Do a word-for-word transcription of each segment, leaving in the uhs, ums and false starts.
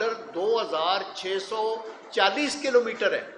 Border دو ہزار چھ سو چالیس کلو میٹر ہے.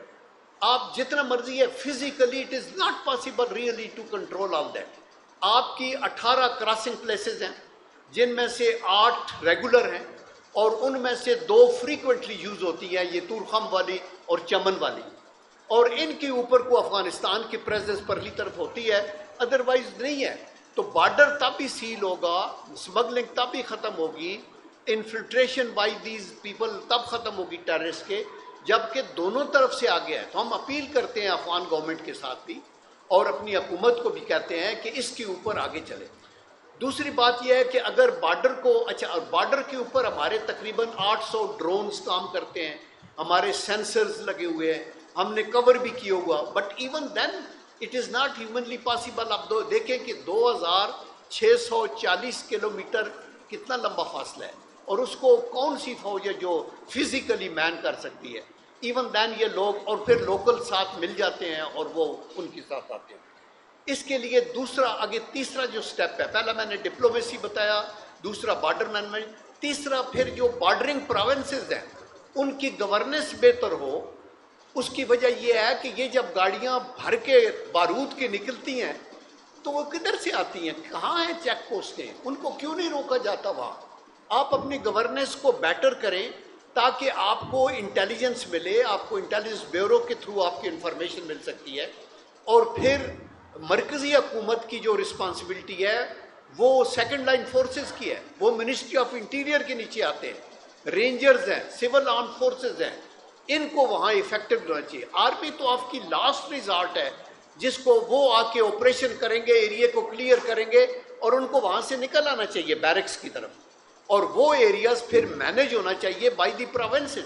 آپ جتنا مرضی ہے physically it is not possible really to control all that. آپ کی اٹھارہ کراسنگ پلیسز ہیں جن میں سے آٹھ ریگولر ہیں اور ان میں سے دو فریکوینٹلی یوز ہوتی ہیں, یہ تورخم والی اور چمن والی, اور ان کے اوپر کو افغانستان کی پریزنس پرلی طرف ہوتی ہے, ادروائز نہیں ہے. تو بارڈر تب ہی سیل ہوگا, اسمگلنگ تب ہی ختم ہوگی, انفلٹریشن بائی دیز پیپل تب ختم ہوگی ٹیررسٹ کے, جبکہ دونوں طرف سے آگے ہے. تو ہم اپیل کرتے ہیں افغان گورنمنٹ کے ساتھ بھی اور اپنی حکومت کو بھی کہتے ہیں کہ اس کے اوپر آگے چلے. دوسری بات یہ ہے کہ اگر بارڈر کو, اچھا بارڈر کے اوپر ہمارے تقریباً آٹھ سو ڈرونز کام کرتے ہیں, ہمارے سینسرز لگے ہوئے ہیں, ہم نے کور بھی کیا ہوا, but even then it is not humanly possible. آپ دو دیکھیں کہ دو ہزار چھ سو چالیس کلو میٹر کتنا لمبا فاصلہ ہے, اور اس کو کون سی فوج ہے جو فزیکلی مین کر سکتی ہے. ایون دین یہ لوگ اور پھر لوکل ساتھ مل جاتے ہیں اور وہ ان کے ساتھ آتے ہیں. اس کے لیے دوسرا آگے تیسرا جو سٹیپ ہے, پہلا میں نے ڈپلومیسی بتایا, دوسرا بارڈر مینجمنٹ, تیسرا پھر جو بارڈرنگ پروونسز ہیں ان کی گورننس بہتر ہو. اس کی وجہ یہ ہے کہ یہ جب گاڑیاں بھر کے بارود کی نکلتی ہیں تو وہ کدھر سے آتی ہیں, کہاں ہیں چیک پوسٹیں, ان کو کیوں نہیں روکا جاتا وہاں. آپ اپنی گورننس کو بیٹر کریں تاکہ آپ کو انٹیلیجنس ملے, آپ کو انٹیلیجنس بیورو کے تھرو آپ کی انفارمیشن مل سکتی ہے. اور پھر مرکزی حکومت کی جو رسپانسبلٹی ہے وہ سیکنڈ لائن فورسز کی ہے, وہ منسٹری آف انٹیریئر کے نیچے آتے ہیں, رینجرز ہیں, سول آرم فورسز ہیں, ان کو وہاں افیکٹو ہونا چاہیے. آرمی تو آپ کی لاسٹ ریزارٹ ہے جس کو وہ آ کے آپریشن کریں گے, ایریا کو کلیئر کریں گے اور ان کو وہاں سے نکل آنا چاہیے بیرکس کی طرف, اور وہ ایریاز پھر مینج ہونا چاہیے بائی دی پروونسز.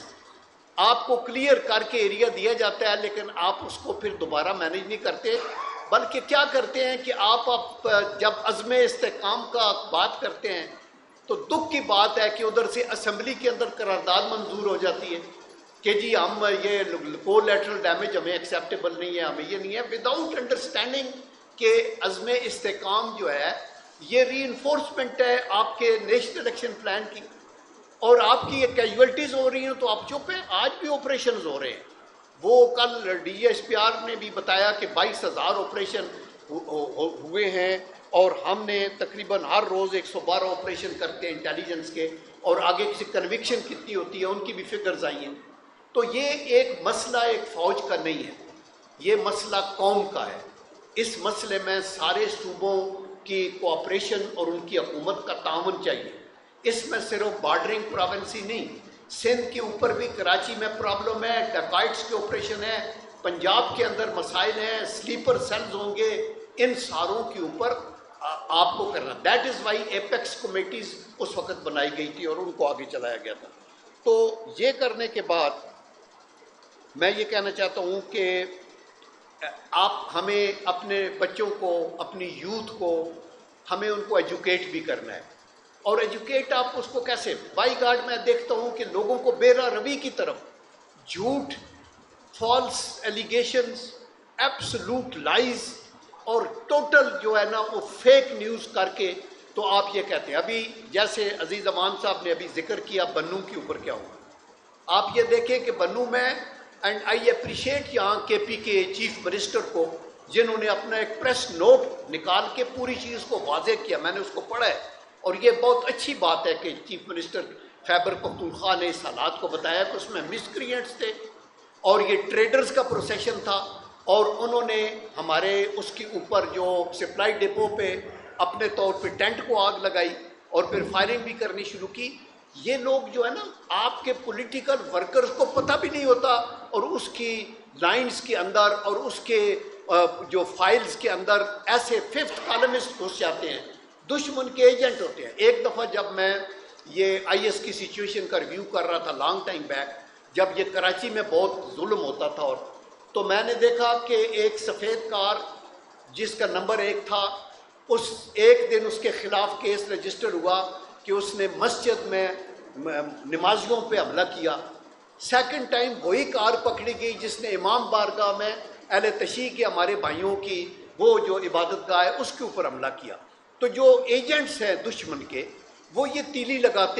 آپ کو کلیئر کر کے ایریا دیا جاتا ہے لیکن آپ اس کو پھر دوبارہ مینج نہیں کرتے, بلکہ کیا کرتے ہیں کہ آپ اب جب عزم استحکام کا بات کرتے ہیں تو دکھ کی بات ہے کہ ادھر سے اسمبلی کے اندر قرارداد منظور ہو جاتی ہے کہ جی ہم یہ کو لیٹرل ڈیمیج ہمیں ایکسیپٹیبل نہیں ہے, ہمیں یہ نہیں ہے, وداؤٹ انڈرسٹینڈنگ کہ عزم استحکام جو ہے یہ ری انفورسمنٹ ہے آپ کے نیشنل ایکشن پلان کی, اور آپ کی یہ کیجویلٹیز ہو رہی ہیں تو آپ چپ ہیں. آج بھی آپریشنز ہو رہے ہیں, وہ کل ڈی ایس پی آر نے بھی بتایا کہ بائیس ہزار آپریشن ہوئے ہیں, اور ہم نے تقریباً ہر روز ایک سو بارہ آپریشن کرتے ہیں انٹیلیجنس کے, اور آگے کسی کنوکشن کتنی ہوتی ہے ان کی بھی فگرز آئی ہیں. تو یہ ایک مسئلہ ایک فوج کا نہیں ہے, یہ مسئلہ قوم کا ہے. اس مسئلے میں سارے صوبوں کی کوآپریشن اور ان کی حکومت کا تعاون چاہیے. اس میں صرف بارڈرنگ پروونسی نہیں, سندھ کے اوپر بھی کراچی میں پرابلم ہے, ڈکائٹس کے آپریشن ہے, پنجاب کے اندر مسائل ہیں, سلیپر سیلز ہوں گے, ان ساروں کے اوپر آپ کو کرنا. That is why apex committees اس وقت بنائی گئی تھی اور ان کو آگے چلایا گیا تھا. تو یہ کرنے کے بعد میں یہ کہنا چاہتا ہوں کہ آپ ہمیں اپنے بچوں کو, اپنی یوتھ کو, ہمیں ان کو ایجوکیٹ بھی کرنا ہے. اور ایجوکیٹ آپ اس کو کیسے, بائی گارڈ میں دیکھتا ہوں کہ لوگوں کو بے راہ روی کی طرف, جھوٹ, فالس ایلیگیشنز, ایبسلوٹ لائز اور ٹوٹل جو ہے نا وہ فیک نیوز کر کے تو آپ یہ کہتے ہیں. ابھی جیسے عزیز امان صاحب نے ابھی ذکر کیا بنوں کے اوپر کیا ہوا, آپ یہ دیکھیں کہ بنوں میں, اینڈ آئی اپریشیٹ یہاں کے پی کے چیف منسٹر کو جنہوں نے اپنا ایک پریس نوٹ نکال کے پوری چیز کو واضح کیا, میں نے اس کو پڑھا ہے, اور یہ بہت اچھی بات ہے کہ چیف منسٹر خیبر پختونخوا نے اس حالات کو بتایا کہ اس میں مسکرینٹس تھے اور یہ ٹریڈرز کا پروسیشن تھا, اور انہوں نے ہمارے اس کے اوپر جو سپلائی ڈپو پہ اپنے طور پہ ٹینٹ کو آگ لگائی اور پھر فائرنگ بھی کرنی شروع کی. یہ لوگ جو ہے نا آپ کے پولیٹیکل ورکرز کو پتہ بھی نہیں ہوتا, اور اس کی لائنز کے اندر اور اس کے جو فائلز کے اندر ایسے ففتھ کالمسٹ گھس جاتے ہیں, دشمن کے ایجنٹ ہوتے ہیں. ایک دفعہ جب میں یہ آئی ایس کی سچویشن کا ریویو کر رہا تھا لانگ ٹائم بیک, جب یہ کراچی میں بہت ظلم ہوتا تھا, اور تو میں نے دیکھا کہ ایک سفید کار جس کا نمبر ایک تھا, اس ایک دن اس کے خلاف کیس رجسٹر ہوا کہ اس نے مسجد میں نمازیوں پہ حملہ کیا. سیکنڈ ٹائم وہی کار پکڑی گئی جس نے امام بارگاہ میں اہل تشیع کے ہمارے بھائیوں کی وہ جو عبادت گاہ ہے اس کے اوپر حملہ کیا. تو جو ایجنٹس ہیں دشمن کے وہ یہ تیلی لگاتے ہیں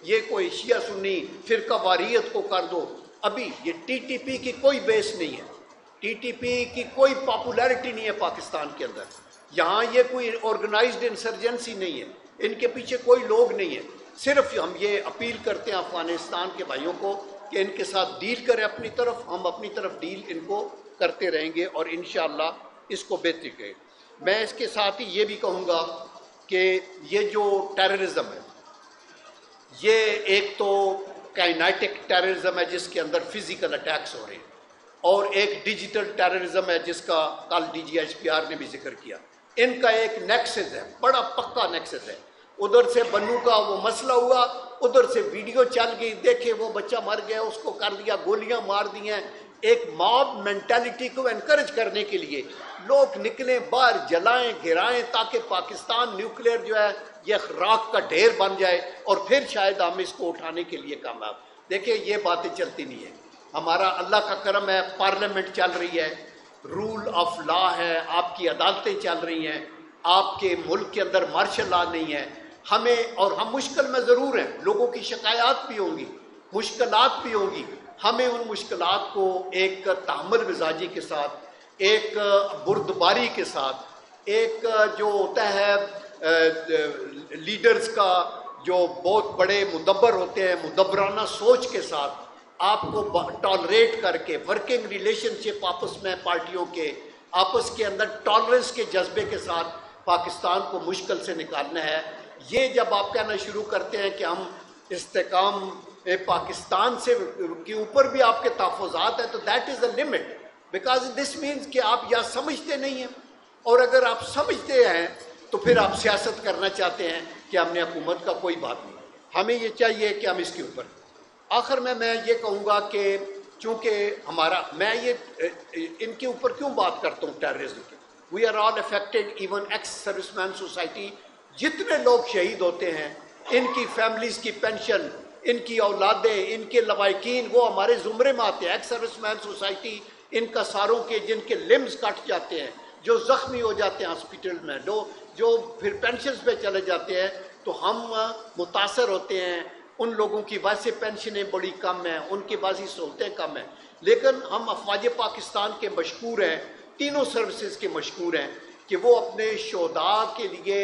یہ کوئی شیعہ سنی فرقہ واریت کو کر دو. ابھی یہ ٹی ٹی پی کی کوئی بیس نہیں ہے, ٹی ٹی پی کی کوئی پاپولیرٹی نہیں ہے پاکستان کے اندر. یہاں یہ کوئی آرگنائزڈ انسرجنسی نہیں ہے, ان کے پیچھے کوئی لوگ نہیں ہے. صرف ہم یہ اپیل کرتے ہیں افغانستان کے بھائیوں کو کہ ان کے ساتھ ڈیل کریں اپنی طرف, ہم اپنی طرف ڈیل ان کو کرتے رہیں گے اور انشاءاللہ اس کو بہتری کریں. میں اس کے ساتھ ہی یہ بھی کہوں گا کہ یہ جو ٹیررزم ہے یہ ایک تو کائنیٹک ٹیررزم ہے جس کے اندر فزیکل اٹیکس ہو رہے ہیں, اور ایک ڈیجیٹل ٹیررزم ہے جس کا کل D G H P R نے بھی ذکر کیا. ان کا ایک نیکسس ہے, بڑا پکا نیکسس ہے. ادھر سے بنو کا وہ مسئلہ ہوا, ادھر سے ویڈیو چل گئی, دیکھے وہ بچہ مر گیا, اس کو کر دیا, گولیاں مار دی ہیں. ایک ماب مینٹیلٹی کو انکریج کرنے کے لیے لوگ نکلیں باہر, جلائیں گرائیں تاکہ پاکستان نیوکلیئر جو ہے یہ راکھ کا ڈھیر بن جائے اور پھر شاید ہم اس کو اٹھانے کے لیے کامیاب. دیکھیں یہ باتیں چلتی نہیں ہیں. ہمارا اللہ کا کرم ہے, پارلیمنٹ چل رہی ہے, رول آف لا ہے, آپ کی عدالتیں چل رہی ہیں, آپ کے ملک کے اندر مارشل لا نہیں ہے. ہمیں اور ہم مشکل میں ضرور ہیں, لوگوں کی شکایات بھی ہوں گی, مشکلات بھی ہوں گی. ہمیں ان مشکلات کو ایک تحمل مزاجی کے ساتھ, ایک بردباری کے ساتھ, ایک جو ہوتا ہے لیڈرز کا جو بہت بڑے مدبر ہوتے ہیں, مدبرانہ سوچ کے ساتھ آپ کو ٹالریٹ کر کے ورکنگ ریلیشن شپ آپس میں پارٹیوں کے آپس کے اندر ٹالرنس کے جذبے کے ساتھ پاکستان کو مشکل سے نکالنا ہے. یہ جب آپ کہنا شروع کرتے ہیں کہ ہم استحکام پاکستان سے کے اوپر بھی آپ کے تحفظات ہیں تو that is a limit, because this means کہ آپ یا سمجھتے نہیں ہیں, اور اگر آپ سمجھتے ہیں تو پھر آپ سیاست کرنا چاہتے ہیں کہ ہم نے حکومت کا کوئی بات نہیں. ہمیں یہ چاہیے کہ ہم اس کے اوپر. آخر میں میں یہ کہوں گا کہ چونکہ ہمارا میں یہ ان کے اوپر کیوں بات کرتا ہوں ٹیررزم کی, we are all affected, even ex service man society, جتنے لوگ شہید ہوتے ہیں ان کی فیملیز کی پینشن, ان کی اولادیں, ان کے لوائقین وہ ہمارے زمرے میں آتے ہیں. ایکس سروس مین سوسائٹی ان کا ساروں کے جن کے لمز کٹ جاتے ہیں, جو زخمی ہو جاتے ہیں ہاسپٹل میں, جو جو پھر پینشنز پہ چلے جاتے ہیں, تو ہم متاثر ہوتے ہیں. ان لوگوں کی ویسے پینشنیں بڑی کم ہیں, ان کی بعضی سہولتیں کم ہیں, لیکن ہم افواج پاکستان کے مشکور ہیں, تینوں سروسز کے مشکور ہیں کہ وہ اپنے شہداء کے لیے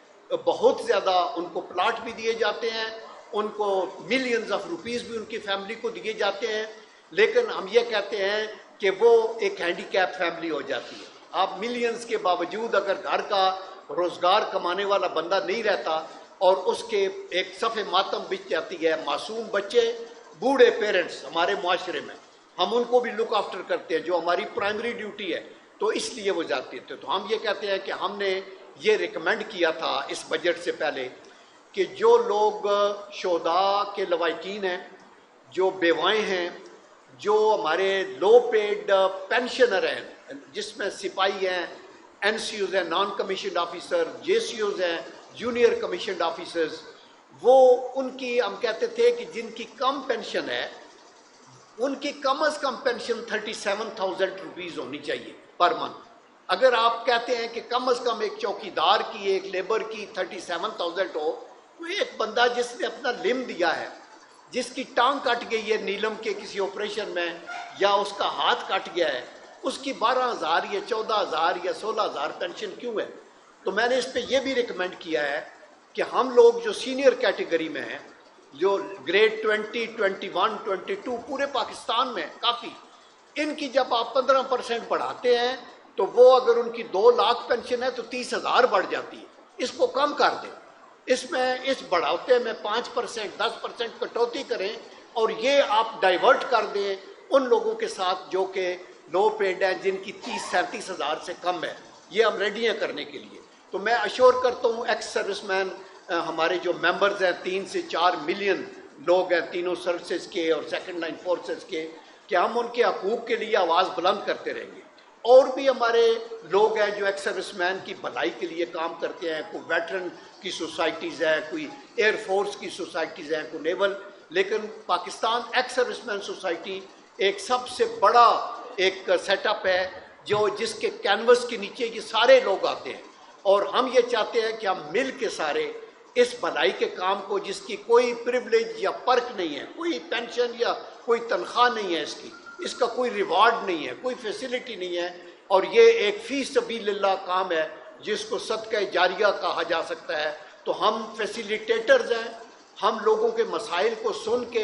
بہت زیادہ ان کو پلاٹ بھی دیے جاتے ہیں, ان کو ملینز آف روپیز بھی ان کی فیملی کو دیے جاتے ہیں, لیکن ہم یہ کہتے ہیں کہ وہ ایک ہینڈی کیپ فیملی ہو جاتی ہے. آپ ملینز کے باوجود اگر گھر کا روزگار کمانے والا بندہ نہیں رہتا اور اس کے ایک صفحے ماتم بچ جاتی ہے. معصوم بچے, بوڑھے پیرنٹس ہمارے معاشرے میں, ہم ان کو بھی لک آفٹر کرتے ہیں جو ہماری پرائمری ڈیوٹی ہے, تو اس لیے وہ جاتے تھے. تو ہم یہ کہتے ہیں کہ ہم نے یہ ریکمینڈ کیا تھا اس بجٹ سے پہلے کہ جو لوگ شہداء کے لوائقین ہیں, جو بیوائیں ہیں, جو ہمارے لو پیڈ پینشنر ہیں جس میں سپاہی ہیں, این سی اوز ہیں, non commissioned officer, J C Os ہیں, جونیئر کمیشنڈ آفیسرز, وہ ان کی ہم کہتے تھے کہ جن کی کم پینشن ہے ان کی کم از کم pension thirty seven thousand rupees ہونی چاہیے پر منتھ. اگر آپ کہتے ہیں کہ کم از کم ایک چوکیدار کی, ایک لیبر کی تھرٹی سیون تھاؤزینڈ ہو, تو ایک بندہ جس نے اپنا لم دیا ہے, جس کی ٹانگ کٹ گئی ہے نیلم کے کسی آپریشن میں, یا اس کا ہاتھ کٹ گیا ہے, اس کی بارہ ہزار یا چودہ ہزار یا سولہ ہزار پینشن کیوں ہے؟ تو میں نے اس پہ یہ بھی ریکمینڈ کیا ہے کہ ہم لوگ جو سینئر کیٹیگری میں ہیں, جو grade twenty, twenty one, twenty two پورے پاکستان میں کافی, ان کی جب آپ پندرہ پرسنٹ بڑھاتے ہیں تو وہ اگر ان کی دو لاکھ پینشن ہے تو تیس ہزار بڑھ جاتی ہے. اس کو کم کر دیں, اس میں اس بڑھاوتے میں پانچ پرسنٹ دس پرسنٹ کٹوتی کریں, اور یہ آپ ڈائیورٹ کر دیں ان لوگوں کے ساتھ جو کہ لو پیڈ ہیں, جن کی تیس سینتیس ہزار سے کم ہے. یہ ہم ریڈی ہیں کرنے کے لیے. تو میں اشور کرتا ہوں ایکس سروس مین ہمارے جو ممبرز ہیں, تین سے چار ملین لوگ ہیں تینوں سروسز کے اور سیکنڈ لائن فورسز کے, کہ ہم ان کے حقوق کے لیے آواز بلند کرتے رہیں گے. اور بھی ہمارے لوگ ہیں جو ایکس سروس مین کی بھلائی کے لیے کام کرتے ہیں, کوئی ویٹرن کی سوسائٹیز ہیں, کوئی ایئر فورس کی سوسائٹیز ہیں, کوئی نیول, لیکن Pakistan ex service man society ایک سب سے بڑا ایک سیٹ اپ ہے جو جس کے کینوس کے نیچے یہ سارے لوگ آتے ہیں, اور ہم یہ چاہتے ہیں کہ ہم مل کے سارے اس بھلائی کے کام کو جس کی کوئی پریولیج یا پرک نہیں ہے، کوئی پینشن یا کوئی تنخواہ نہیں ہے، اس کی اس کا کوئی ریوارڈ نہیں ہے، کوئی فیسلٹی نہیں ہے، اور یہ ایک فی سبیل اللہ کام ہے جس کو صدقہ جاریہ کہا جا سکتا ہے. تو ہم فیسیلیٹیٹرز ہیں. ہم لوگوں کے مسائل کو سن کے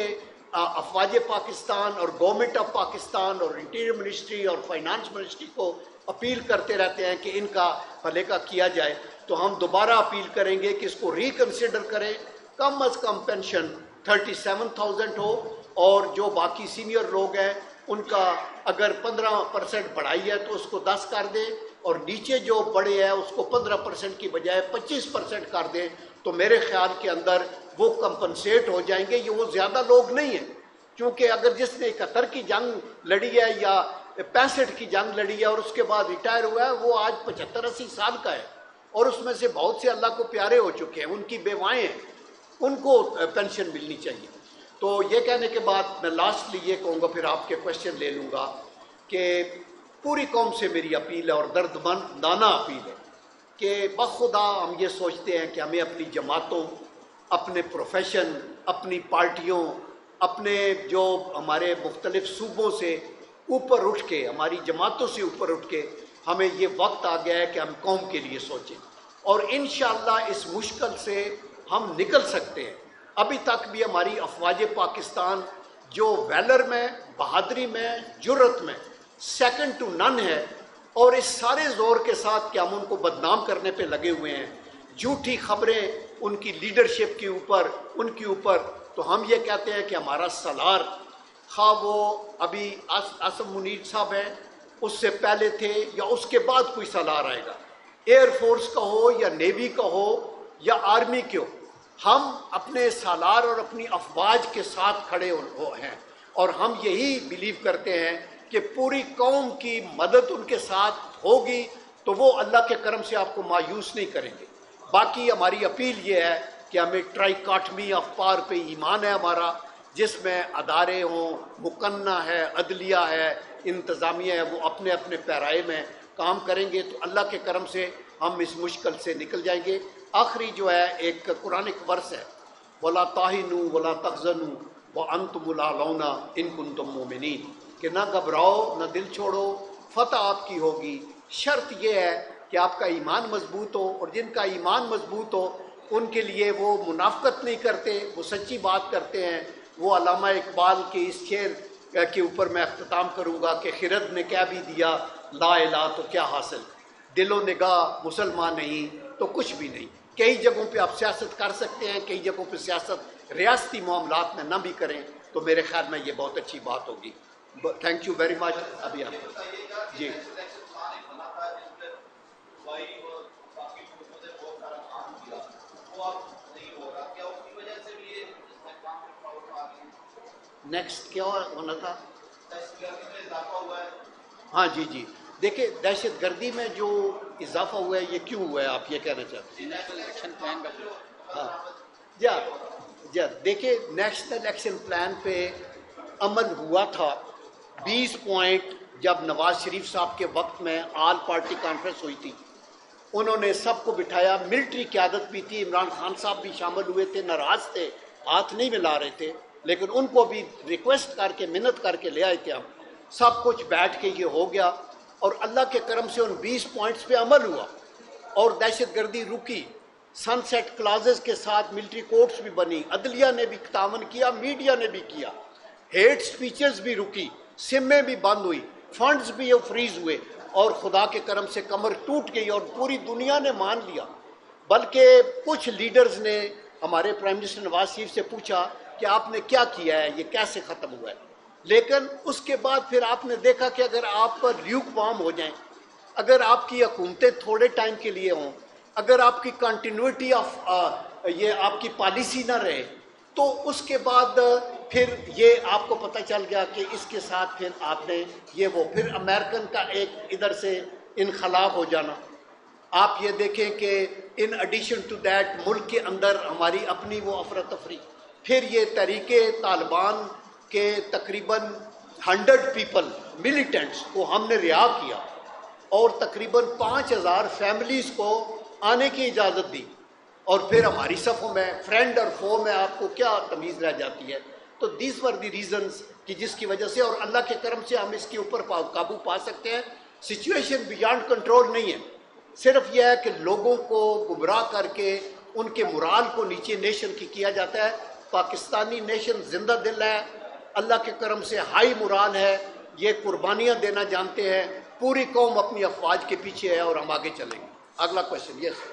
افواج پاکستان اور گورنمنٹ آف پاکستان اور انٹیریئر منسٹری اور فائنانس منسٹری کو اپیل کرتے رہتے ہیں کہ ان کا بھلے کا کیا جائے. تو ہم دوبارہ اپیل کریں گے کہ اس کو ریکنسیڈر کریں. کم از کم پینشن تھرٹی سیون تھاؤزینڈ ہو، اور جو باقی سینئر لوگ ہیں ان کا اگر پندرہ پرسنٹ بڑھائی ہے تو اس کو دس کر دیں، اور نیچے جو بڑے ہیں اس کو پندرہ پرسنٹ کی بجائے پچیس پرسنٹ کر دیں. تو میرے خیال کے اندر وہ کمپنسیٹ ہو جائیں گے. یہ وہ زیادہ لوگ نہیں ہیں، کیونکہ اگر جس نے اکہتر کی جنگ لڑی ہے یا پینسٹھ کی جنگ لڑی ہے اور اس کے بعد ریٹائر ہوا ہے، وہ آج پچہتر اسی سال کا ہے، اور اس میں سے بہت سے اللہ کو پیارے ہو چکے ہیں، ان کی بیوائیں ہیں، ان کو پینشن ملنی چاہیے. تو یہ کہنے کے بعد میں لاسٹلی یہ کہوں گا، پھر آپ کے کوشچن لے لوں گا، کہ پوری قوم سے میری اپیل ہے اور درد مندانہ اپیل ہے کہ بخدا ہم یہ سوچتے ہیں کہ ہمیں اپنی جماعتوں، اپنے پروفیشن، اپنی پارٹیوں، اپنے جو ہمارے مختلف صوبوں سے اوپر اٹھ کے، ہماری جماعتوں سے اوپر اٹھ کے ہمیں یہ وقت آ گیا ہے کہ ہم قوم کے لیے سوچیں، اور انشاءاللہ اس مشکل سے ہم نکل سکتے ہیں. ابھی تک بھی ہماری افواج پاکستان جو ویلر میں، بہادری میں، جرت میں سیکنڈ ٹو نن ہے، اور اس سارے زور کے ساتھ کہ ہم ان کو بدنام کرنے پہ لگے ہوئے ہیں، جھوٹی خبریں ان کی لیڈرشپ کے اوپر، ان کے اوپر. تو ہم یہ کہتے ہیں کہ ہمارا سالار، خواہ وہ ابھی آصم منیر صاحب ہیں، اس سے پہلے تھے، یا اس کے بعد کوئی سالار آئے گا، ایئر فورس کا ہو یا نیوی کا ہو یا آرمی کے ہو، ہم اپنے سالار اور اپنی افواج کے ساتھ کھڑے ہیں، اور ہم یہی بیلیو کرتے ہیں کہ پوری قوم کی مدد ان کے ساتھ ہوگی تو وہ اللہ کے کرم سے آپ کو مایوس نہیں کریں گے. باقی ہماری اپیل یہ ہے کہ ہمیں ٹرائی کاٹمی آف پار پہ ایمان ہے ہمارا، جس میں ادارے ہوں، مقننہ ہے، عدلیہ ہے، انتظامیہ ہے، وہ اپنے اپنے پیرائے میں کام کریں گے تو اللہ کے کرم سے ہم اس مشکل سے نکل جائیں گے. آخری جو ہے ایک قرآنک ورس ہے، وَلَا تَهِنُوا وَلَا تَحْزَنُوا وَأَنْتُمُ الْأَعْلَوْنَ إِن كُنتُم مُؤْمِنِينَ، کہ نہ گھبراؤ، نہ دل چھوڑو، فتح آپ کی ہوگی. شرط یہ ہے کہ آپ کا ایمان مضبوط ہو، اور جن کا ایمان مضبوط ہو ان کے لیے وہ منافقت نہیں کرتے، وہ سچی بات کرتے ہیں. وہ علامہ اقبال کے اس شعر کے اوپر میں اختتام کروں گا کہ خرد نے کہہ بھی دیا لا الہ تو کیا حاصل، دل و نگاہ مسلمان نہیں تو کچھ بھی نہیں. کئی جگہوں پہ آپ سیاست کر سکتے ہیں، کئی جگہوں پہ سیاست ریاستی معاملات میں نہ بھی کریں، تو میرے خیال میں یہ بہت اچھی بات ہوگی. Thank you very much. ابھی آپ جی نیکسٹ کیا ہونا تھا؟ ہاں جی جی دیکھیں، دہشت گردی میں جو اضافہ ہوا ہے یہ کیوں ہوا ہے آپ یہ کہنا چاہتے ہیں؟ ہاں جی جی دیکھیں، نیشنل ایکشن پلان پہ عمل ہوا تھا. بیس پوائنٹ جب نواز شریف صاحب کے وقت میں آل پارٹی کانفرنس ہوئی تھی، انہوں نے سب کو بٹھایا، ملٹری قیادت بھی تھی، عمران خان صاحب بھی شامل ہوئے تھے، ناراض تھے، ہاتھ نہیں ملا رہے تھے، لیکن ان کو بھی ریکویسٹ کر کے منت کر کے لے آئے تھے. ہم سب کچھ بیٹھ کے یہ ہو گیا، اور اللہ کے کرم سے ان بیس پوائنٹس پہ عمل ہوا اور دہشت گردی رکی. سن سیٹ کلازز کے ساتھ ملٹری کورٹس بھی بنی، عدلیہ نے بھی تعاون کیا، میڈیا نے بھی کیا، ہیٹ سپیچز بھی رکی، سمیں بھی بند ہوئی، فنڈز بھی فریز ہوئے، اور خدا کے کرم سے کمر ٹوٹ گئی اور پوری دنیا نے مان لیا. بلکہ کچھ لیڈرز نے ہمارے پرائم منسٹر نواز شریف سے پوچھا کہ آپ نے کیا کیا ہے، یہ کیسے ختم ہوا ہے. لیکن اس کے بعد پھر آپ نے دیکھا کہ اگر آپ لیوک وارم ہو جائیں، اگر آپ کی حکومتیں تھوڑے ٹائم کے لیے ہوں، اگر آپ کی کنٹینیوٹی آف یہ آپ کی پالیسی نہ رہے، تو اس کے بعد پھر یہ آپ کو پتہ چل گیا کہ اس کے ساتھ پھر آپ نے یہ وہ پھر امریکن کا ایک ادھر سے انخلا ہو جانا. آپ یہ دیکھیں کہ ان ایڈیشن ٹو دیٹ ملک کے اندر ہماری اپنی وہ افراتفری، پھر یہ تحریک طالبان کے تقریباً ہنڈریڈ پیپل ملیٹنٹس کو ہم نے رہا کیا، اور تقریباً پانچ ہزار فیملیز کو آنے کی اجازت دی. اور پھر ہماری صفوں میں فرینڈ اور فو میں آپ کو کیا تمیز رہ جاتی ہے. تو دیز ور دی ریزنز کہ جس کی وجہ سے, اور اللہ کے کرم سے ہم اس کے اوپر قابو پا سکتے ہیں. سچویشن بیانڈ کنٹرول نہیں ہے, صرف یہ ہے کہ لوگوں کو گمراہ کر کے ان کے مرال کو نیچے نیشن کی کیا جاتا ہے. پاکستانی نیشن زندہ دل ہے, اللہ کے کرم سے ہائی مرال ہے, یہ قربانیاں دینا جانتے ہیں, پوری قوم اپنی افواج کے پیچھے ہے اور ہم آگے چلیں گے. اگلا کوشچن. یس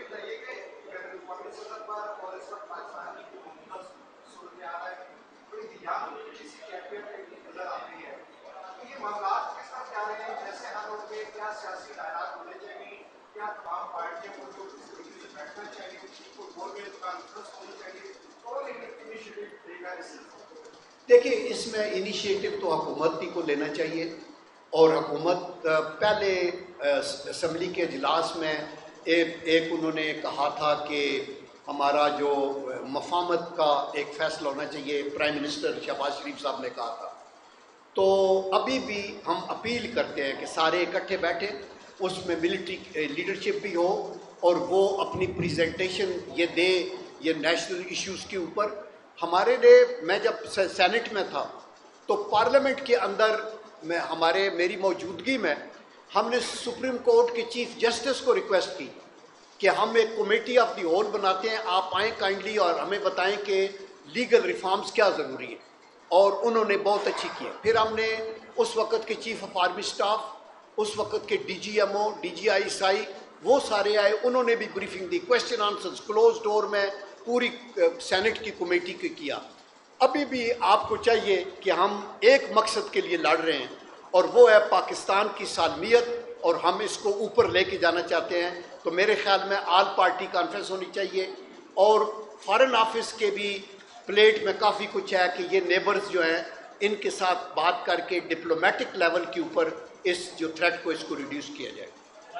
دیکھیں, اس میں انیشیٹو تو حکومت ہی کو لینا چاہیے, اور حکومت پہلے اسمبلی کے اجلاس میں ایک ایک انہوں نے کہا تھا کہ ہمارا جو مفاہمت کا ایک فیصلہ ہونا چاہیے, پرائم منسٹر شہباز شریف صاحب نے کہا تھا. تو ابھی بھی ہم اپیل کرتے ہیں کہ سارے اکٹھے بیٹھیں, اس میں ملٹری لیڈرشپ بھی ہو اور وہ اپنی پریزنٹیشن یہ دے یہ نیشنل ایشوز کے اوپر. ہمارے لیے, میں جب سینٹ میں تھا تو پارلیمنٹ کے اندر میں ہمارے میری موجودگی میں ہم نے سپریم کورٹ کے چیف جسٹس کو ریکویسٹ کی کہ ہم ایک کمیٹی آف دی ہول بناتے ہیں, آپ آئیں کائنڈلی اور ہمیں بتائیں کہ لیگل ریفارمز کیا ضروری ہے. اور انہوں نے بہت اچھی کی. پھر ہم نے اس وقت کے چیف آف آرمی اسٹاف, اس وقت کے D G M O, D G I S I, وہ سارے آئے, انہوں نے بھی بریفنگ دی, کویشچن آنسرز کلوز ڈور میں پوری سینٹ کی کمیٹی کو کیا. ابھی بھی آپ کو چاہیے کہ ہم ایک مقصد کے لیے لڑ رہے ہیں, اور وہ ہے پاکستان کی سالمیت, اور ہم اس کو اوپر لے کے جانا چاہتے ہیں. تو میرے خیال میں آل پارٹی کانفرنس ہونی چاہیے, اور فارن آفس کے بھی پلیٹ میں کافی کچھ ہے کہ یہ نیبرز جو ہیں ان کے ساتھ بات کر کے ڈپلومیٹک لیول کے اوپر اس جو تھریٹ کو اس کو ریڈیوس کیا جائے.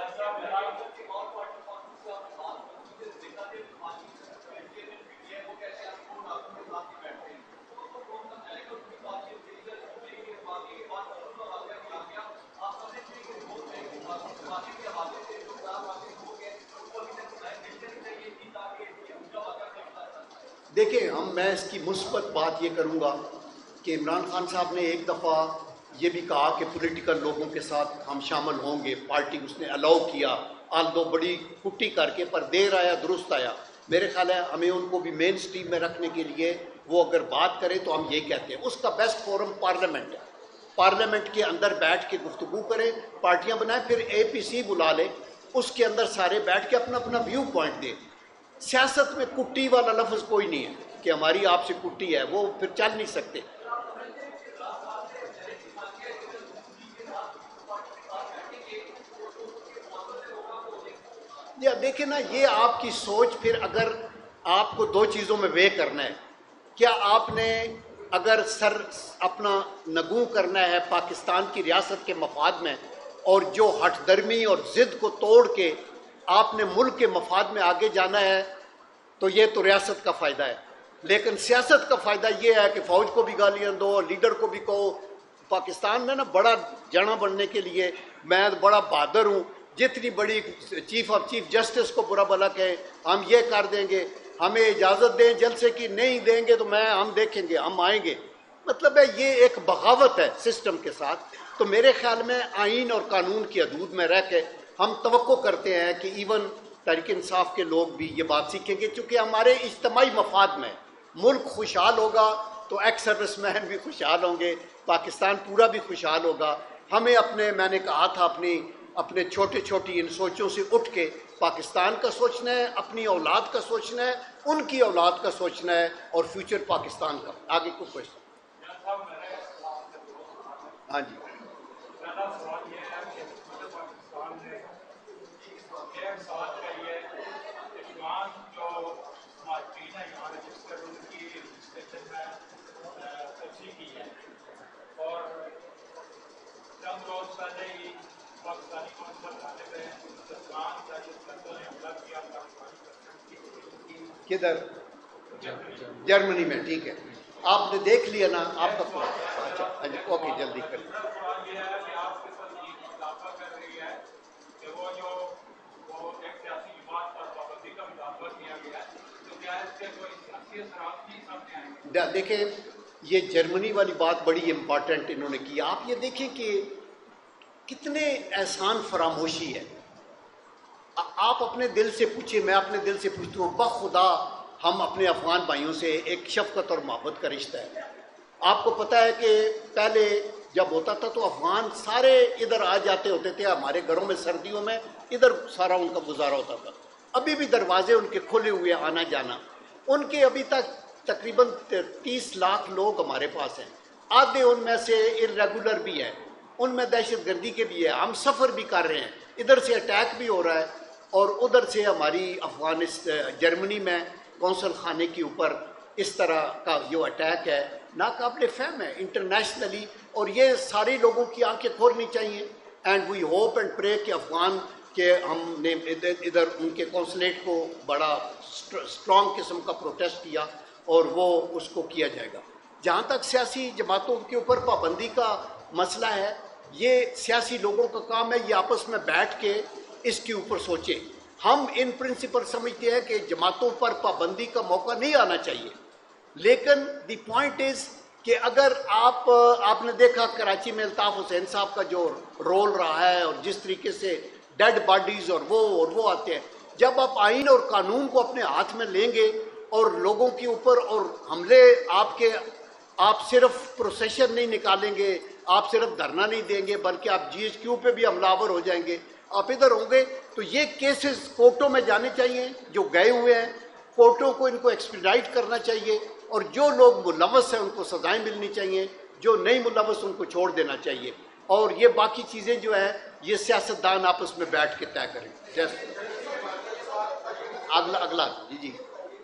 دیکھیں, ہم میں اس کی مثبت بات یہ کروں گا کہ عمران خان صاحب نے ایک دفعہ یہ بھی کہا کہ پولیٹیکل لوگوں کے ساتھ ہم شامل ہوں گے, پارٹی اس نے الاؤ کیا, آل دو بڑی کٹی کر کے, پر دیر آیا درست آیا. میرے خیال ہے ہمیں ان کو بھی مین سٹریم میں رکھنے کے لیے وہ اگر بات کریں تو ہم یہ کہتے ہیں اس کا بیسٹ فورم پارلیمنٹ ہے. پارلیمنٹ کے اندر بیٹھ کے گفتگو کریں, پارٹیاں بنائیں, پھر اے پی سی بلا لیں, اس کے اندر سارے بیٹھ کے اپنا اپنا ویو پوائنٹ دیں. سیاست میں کٹی والا لفظ کوئی نہیں ہے کہ ہماری آپ سے کٹی ہے, وہ پھر چل نہیں سکتے. یا دیکھیں نا, یہ آپ کی سوچ, پھر اگر آپ کو دو چیزوں میں وے کرنا ہے, کیا آپ نے اگر سر اپنا نگوں کرنا ہے پاکستان کی ریاست کے مفاد میں, اور جو ہٹ درمی اور ضد کو توڑ کے آپ نے ملک کے مفاد میں آگے جانا ہے, تو یہ تو ریاست کا فائدہ ہے. لیکن سیاست کا فائدہ یہ ہے کہ فوج کو بھی گالیاں دو, لیڈر کو بھی کہو. پاکستان میں نا بڑا جانا بننے کے لیے میں بڑا بہادر ہوں, جتنی بڑی چیف آف چیف جسٹس کو برا بھلا کہیں ہم یہ کر دیں گے, ہمیں اجازت دیں جلسے کی, نہیں دیں گے تو میں ہم دیکھیں گے, ہم آئیں گے. مطلب ہے یہ ایک بغاوت ہے سسٹم کے ساتھ. تو میرے خیال میں آئین اور قانون کی حدود میں رہ کے ہم توقع کرتے ہیں کہ ایون تحریک انصاف کے لوگ بھی یہ بات سیکھیں گے, چونکہ ہمارے اجتماعی مفاد میں ملک خوشحال ہوگا تو ایکس سروس مین بھی خوشحال ہوں گے, پاکستان پورا بھی خوشحال ہوگا. ہمیں اپنے, میں نے کہا تھا, اپنی اپنے چھوٹے چھوٹی ان سوچوں سے اٹھ کے پاکستان کا سوچنا ہے, اپنی اولاد کا سوچنا ہے, ان کی اولاد کا سوچنا ہے, اور فیوچر پاکستان کا. آگے کوئی کوشچن؟ ہاں جی. کدھر؟ جرمنی میں. ٹھیک ہے, آپ نے دیکھ لیا نا, آپ کا اچھا اوکے, جلدی کر. دیکھیں یہ جرمنی والی بات بڑی امپورٹنٹ انہوں نے کی. آپ یہ دیکھیں کہ کتنے احسان فراموشی ہے. آپ اپنے دل سے پوچھیں, میں اپنے دل سے پوچھتا ہوں, بخدا ہم اپنے افغان بھائیوں سے ایک شفقت اور محبت کا رشتہ ہے. آپ کو پتہ ہے کہ پہلے جب ہوتا تھا تو افغان سارے ادھر آ جاتے ہوتے تھے ہمارے گھروں میں سردیوں میں, ادھر سارا ان کا گزارا ہوتا تھا. ابھی بھی دروازے ان کے کھلے ہوئے آنا جانا. ان کے ابھی تک تقریباً تیس لاکھ لوگ ہمارے پاس ہیں. آدھے ان میں سے ارریگولر بھی ہیں, ان میں دہشت گردی کے بھی ہے. ہم سفر بھی کر رہے ہیں, ادھر سے اٹیک بھی ہو رہا ہے اور ادھر سے ہماری افغانستان جرمنی میں کونسل خانے کے اوپر اس طرح کا جو اٹیک ہے ناقابل فہم ہے انٹرنیشنلی. اور یہ سارے لوگوں کی آنکھیں کھولنی چاہیے. اینڈ وی ہوپ اینڈ پرے کہ افغان کہ ہم نے ادھر ان کے کونسلیٹ کو بڑا اسٹرانگ قسم کا پروٹیسٹ کیا اور وہ اس کو کیا جائے گا. جہاں تک سیاسی جماعتوں کے اوپر پابندی کا مسئلہ ہے, یہ سیاسی لوگوں کا کام ہے, یہ آپس میں بیٹھ کے اس کے اوپر سوچیں. ہم ان پرنسپل سمجھتے ہیں کہ جماعتوں پر پابندی کا موقع نہیں آنا چاہیے, لیکن دی پوائنٹ از کہ اگر آپ آپ نے دیکھا کراچی میں الطاف حسین صاحب کا جو رول رہا ہے اور جس طریقے سے ڈیڈ باڈیز اور وہ اور وہ آتے ہیں, جب آپ آئین اور قانون کو اپنے ہاتھ میں لیں گے اور لوگوں کے اوپر اور حملے آپ کے آپ صرف پروسیشن نہیں نکالیں گے, آپ صرف دھرنا نہیں دیں گے, بلکہ آپ جی ایچ کیو پہ بھی حملہ آور ہو جائیں گے, آپ ادھر ہوں گے, تو یہ کیسز کورٹوں میں جانے چاہیے. جو گئے ہوئے ہیں کورٹوں کو ان کو ایکسپیڈائٹ کرنا چاہیے, اور جو لوگ ملوث ہیں ان کو سزائیں ملنی چاہیے, جو نہیں ملوث ان کو چھوڑ دینا چاہیے. اور یہ باقی چیزیں جو ہیں یہ سیاستدان آپس میں بیٹھ کے طے کریں. جیسے اگلا اگلا جی جی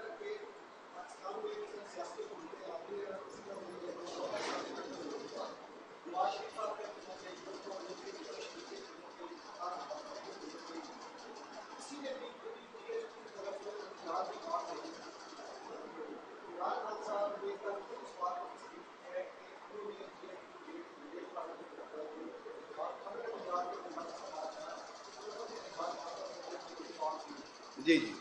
جی جی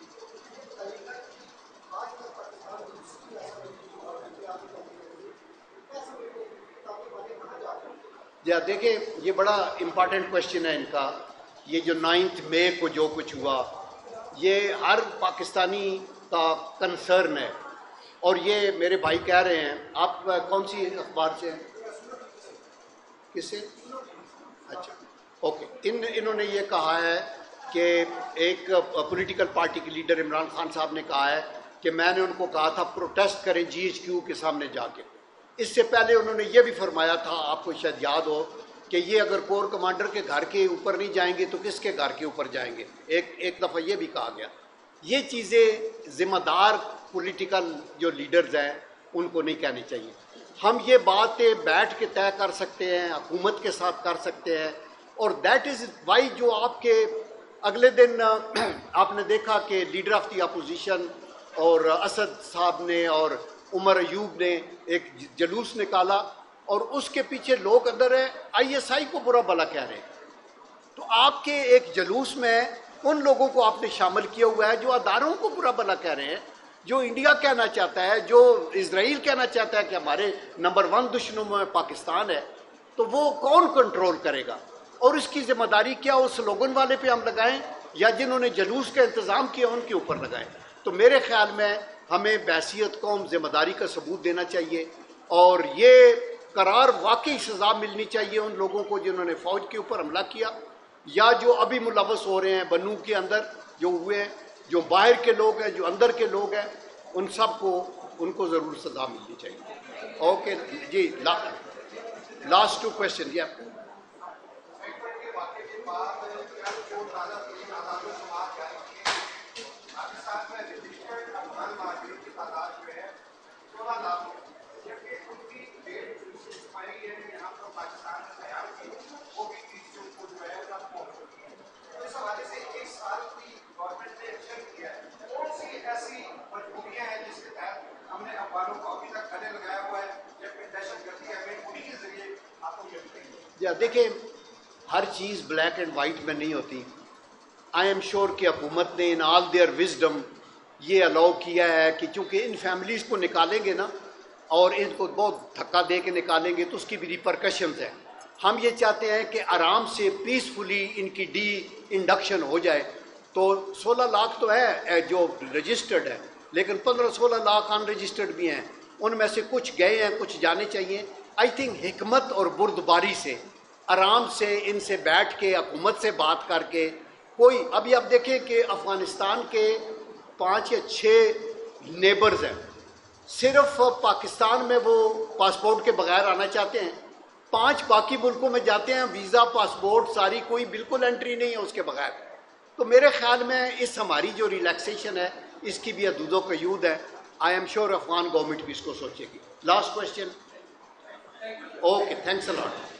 جی دیکھیں یہ بڑا امپارٹنٹ کوشچن ہے ان کا. یہ جو نائنتھ مئی کو جو کچھ ہوا یہ ہر پاکستانی کا کنسرن ہے, اور یہ میرے بھائی کہہ رہے ہیں. آپ کون سی اخبار سے ہیں, کس سے؟ اچھا اوکے. ان انہوں نے یہ کہا ہے کہ ایک پولیٹیکل پارٹی کے لیڈر عمران خان صاحب نے کہا ہے کہ میں نے ان کو کہا تھا پروٹیسٹ کریں جی ایچ کیو کے سامنے جا کے. اس سے پہلے انہوں نے یہ بھی فرمایا تھا, آپ کو شاید یاد ہو, کہ یہ اگر کور کمانڈر کے گھر کے اوپر نہیں جائیں گے تو کس کے گھر کے اوپر جائیں گے. ایک ایک دفعہ یہ بھی کہا گیا. یہ چیزیں ذمہ دار پولیٹیکل جو لیڈرز ہیں ان کو نہیں کہنی چاہیے. ہم یہ باتیں بیٹھ کے طے کر سکتے ہیں, حکومت کے ساتھ کر سکتے ہیں, اور دیٹ از وائی جو آپ کے اگلے دن آپ نے دیکھا کہ لیڈر آف دی اپوزیشن اور اسد صاحب نے اور عمر ایوب نے ایک جلوس نکالا, اور اس کے پیچھے لوگ اندر ہیں آئی ایس آئی کو برا بھلا کہہ رہے ہیں. تو آپ کے ایک جلوس میں ان لوگوں کو آپ نے شامل کیا ہوا ہے جو اداروں کو برا بھلا کہہ رہے ہیں, جو انڈیا کہنا چاہتا ہے, جو اسرائیل کہنا چاہتا ہے کہ ہمارے نمبر ون دشمنوں میں پاکستان ہے. تو وہ کون کنٹرول کرے گا, اور اس کی ذمہ داری کیا اس سلوگن والے پہ ہم لگائیں یا جنہوں نے جلوس کا انتظام کیا ان کے اوپر لگائیں. تو میرے خیال میں ہمیں بحیثیت قوم ذمہ داری کا ثبوت دینا چاہیے, اور یہ قرار واقعی سزا ملنی چاہیے ان لوگوں کو جنہوں نے فوج کے اوپر حملہ کیا, یا جو ابھی ملوث ہو رہے ہیں بنو کے اندر جو ہوئے ہیں, جو باہر کے لوگ ہیں, جو اندر کے لوگ ہیں, ان سب کو ان کو ضرور سزا ملنی چاہیے. اوکے جی, لاسٹ ٹو کوشچن. یا دیکھیں ہر چیز بلیک اینڈ وائٹ میں نہیں ہوتی. آئی ایم شیور کہ حکومت نے ان آل دیئر وزڈم یہ الاؤ کیا ہے کہ چونکہ ان فیملیز کو نکالیں گے نا اور ان کو بہت دھکا دے کے نکالیں گے تو اس کی بھی ریپرکشنز ہیں. ہم یہ چاہتے ہیں کہ آرام سے پیسفلی ان کی ڈی انڈکشن ہو جائے. تو سولہ لاکھ تو ہے جو رجسٹرڈ ہے, لیکن پندرہ سولہ لاکھ ان رجسٹرڈ بھی ہیں. ان میں سے کچھ گئے ہیں, کچھ جانے چاہیے. آئی تھنک حکمت اور بردباری سے آرام سے ان سے بیٹھ کے حکومت سے بات کر کے کوئی, ابھی آپ دیکھیں کہ افغانستان کے پانچ یا چھ نیبرز ہیں, صرف پاکستان میں وہ پاسپورٹ کے بغیر آنا چاہتے ہیں, پانچ باقی ملکوں میں جاتے ہیں ویزا پاسپورٹ ساری کوئی بالکل انٹری نہیں ہے اس کے بغیر. تو میرے خیال میں اس ہماری جو ریلیکسیشن ہے اس کی بھی حدود و قیود ہے. I'm sure Afghan government بھی اس کو سوچے گی. Last question. Okay, thanks a lot.